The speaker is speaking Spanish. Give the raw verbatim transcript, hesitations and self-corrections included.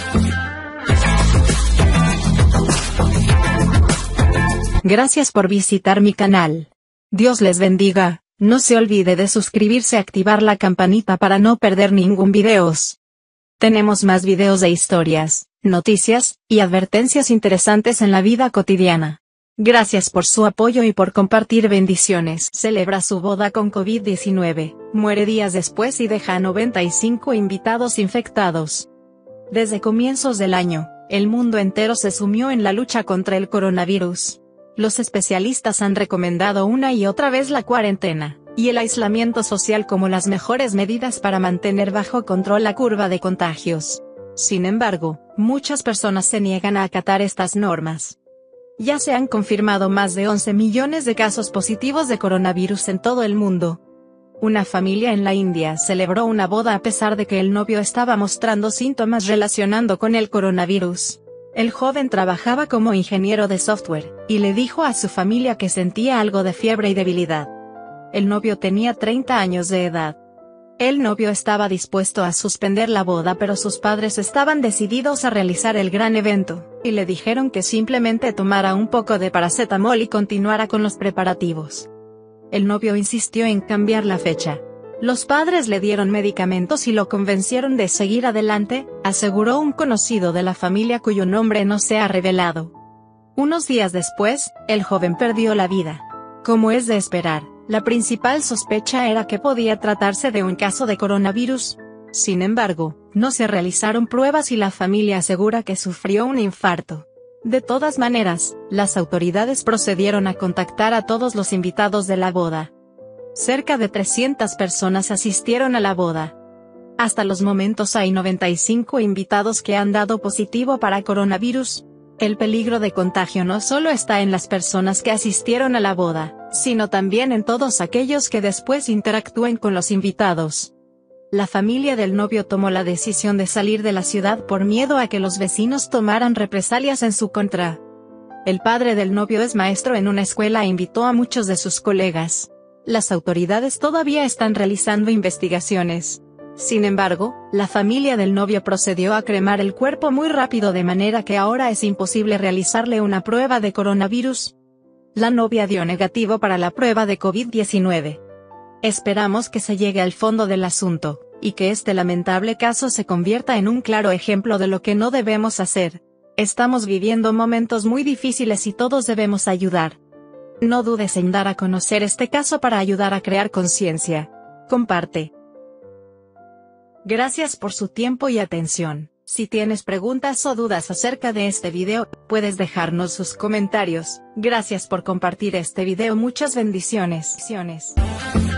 Gracias por visitar mi canal. Dios les bendiga. No se olvide de suscribirse y activar la campanita para no perder ningún videos. Tenemos más videos de historias, noticias, y advertencias interesantes en la vida cotidiana. Gracias por su apoyo y por compartir bendiciones. Celebra su boda con COVID diecinueve, muere días después y deja a noventa y cinco invitados infectados. Desde comienzos del año, el mundo entero se sumió en la lucha contra el coronavirus. Los especialistas han recomendado una y otra vez la cuarentena y el aislamiento social como las mejores medidas para mantener bajo control la curva de contagios. Sin embargo, muchas personas se niegan a acatar estas normas. Ya se han confirmado más de once millones de casos positivos de coronavirus en todo el mundo. Una familia en la India celebró una boda a pesar de que el novio estaba mostrando síntomas relacionando con el coronavirus. El joven trabajaba como ingeniero de software, y le dijo a su familia que sentía algo de fiebre y debilidad. El novio tenía treinta años de edad. El novio estaba dispuesto a suspender la boda, pero sus padres estaban decididos a realizar el gran evento, y le dijeron que simplemente tomara un poco de paracetamol y continuara con los preparativos. El novio insistió en cambiar la fecha. Los padres le dieron medicamentos y lo convencieron de seguir adelante, aseguró un conocido de la familia cuyo nombre no se ha revelado. Unos días después, el joven perdió la vida. Como es de esperar, la principal sospecha era que podía tratarse de un caso de coronavirus. Sin embargo, no se realizaron pruebas y la familia asegura que sufrió un infarto. De todas maneras, las autoridades procedieron a contactar a todos los invitados de la boda. Cerca de trescientas personas asistieron a la boda. Hasta los momentos hay noventa y cinco invitados que han dado positivo para coronavirus. El peligro de contagio no solo está en las personas que asistieron a la boda, sino también en todos aquellos que después interactúen con los invitados. La familia del novio tomó la decisión de salir de la ciudad por miedo a que los vecinos tomaran represalias en su contra. El padre del novio es maestro en una escuela e invitó a muchos de sus colegas. Las autoridades todavía están realizando investigaciones. Sin embargo, la familia del novio procedió a cremar el cuerpo muy rápido de manera que ahora es imposible realizarle una prueba de coronavirus. La novia dio negativo para la prueba de COVID diecinueve. Esperamos que se llegue al fondo del asunto, y que este lamentable caso se convierta en un claro ejemplo de lo que no debemos hacer. Estamos viviendo momentos muy difíciles y todos debemos ayudar. No dudes en dar a conocer este caso para ayudar a crear conciencia. Comparte. Gracias por su tiempo y atención. Si tienes preguntas o dudas acerca de este video, puedes dejarnos sus comentarios. Gracias por compartir este video. Muchas bendiciones.